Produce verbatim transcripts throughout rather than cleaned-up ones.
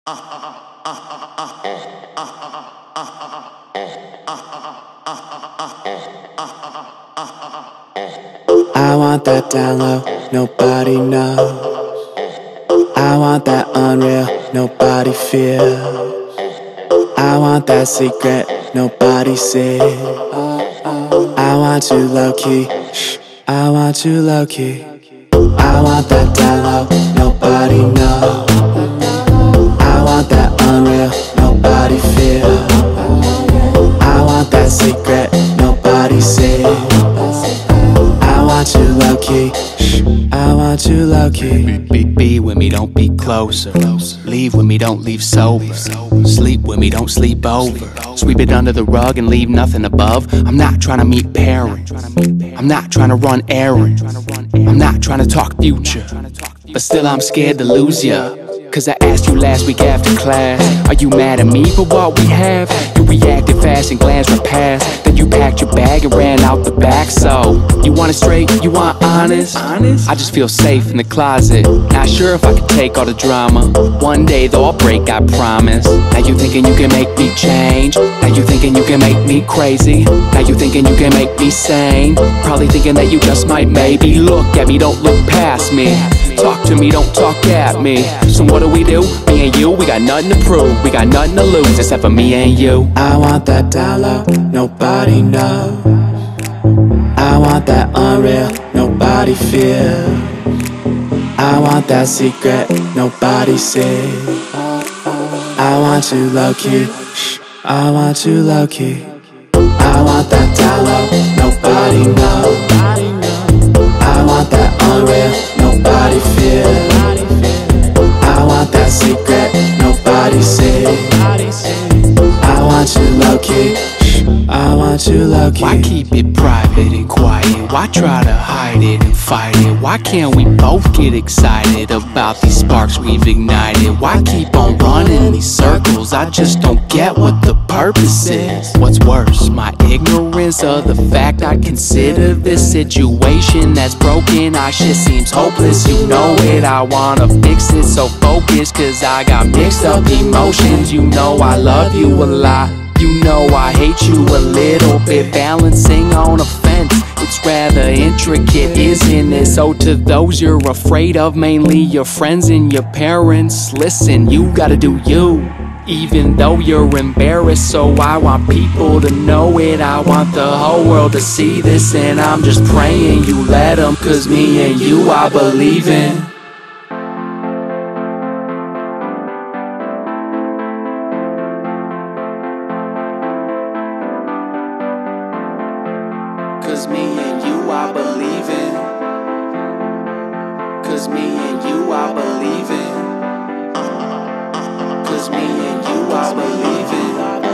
I want that down low, nobody knows. I want that unreal, nobody feels. I want that secret, nobody sees. I want you low-key, shh, I want you low-key. I want that down low, nobody knows. I want that unreal, nobody feels. I want that secret, nobody sees. I want you low-key, shh, I want you low-key. Be, be with me, don't be closer. Leave with me, don't leave sober. Sleep with me, don't sleep over. Sweep it under the rug and leave nothing above. I'm not trying to meet parents. I'm not trying to run errands. I'm not trying to talk future. But still I'm scared to lose ya. Cause I asked you last week after class, are you mad at me for what we have? You reacted fast and glanced right past. Then you packed your bag and ran out the back. So, you want it straight? You want honest? I just feel safe in the closet. Not sure if I can take all the drama. One day though I'll break, I promise. Now you thinking you can make me change. Now you thinking you can make me crazy. Now you thinking you can make me sane. Probably thinking that you just might maybe look at me, don't look past me. Talk to me, don't talk at me. So what do we do? Me and you, we got nothing to prove. We got nothing to lose except for me and you. I want that down low, nobody knows. I want that unreal, nobody feels. I want that secret, nobody sees. I want you low-key, shh, I want you low-key. I want that down low, nobody knows. I want that unreal, nobody feels. I want that secret, nobody sees. I want you low-key, shh, I want you low-key. Why keep it private and quiet? Why try to hide it and fight it? Why can't we both get excited about these sparks we've ignited? Why keep on running these circles? I just don't get what the purpose is. What's worse, my ignorance of the fact I consider this situation that's broken. Our shit seems hopeless, you know it. I wanna fix it, so focus, cause I got mixed up emotions. You know I love you a lot, you know I hate you a little bit. Balancing on a fence, it's rather intricate, isn't it? So to those you're afraid of, mainly your friends and your parents, listen, you gotta do you, even though you're embarrassed. So I want people to know it, I want the whole world to see this. And I'm just praying you let them, cause me and you I believe in. Cause me and you I believe in. Cause me and you I believe in. Cause me and you I believe in.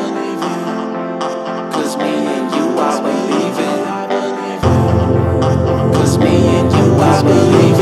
Cause me and you I believe in. Cause me and you I believe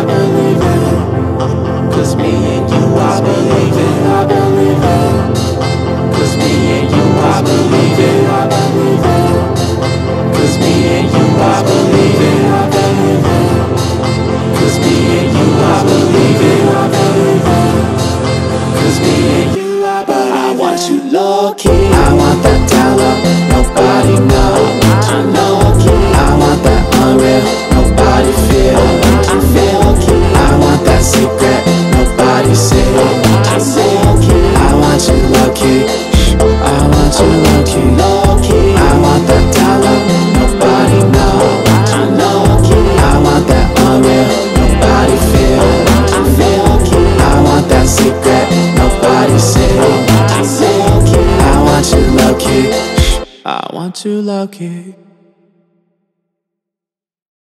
in. Cause me and you I believe in. Cause me and you I believe in. Cause me and you I believe in. Cause me and you I believe in. Cause me and you I believe in. I want you low-key, I want that down low, nobody knows. I low-key, I want that unreal, nobody feels. I want that secret, nobody sees. I want you low-key, shh, I want you low-key. I want that down low, nobody knows. I want that unreal, nobody feels. I want that secret, nobody sees. I want you low-key, shh, I want you low-key.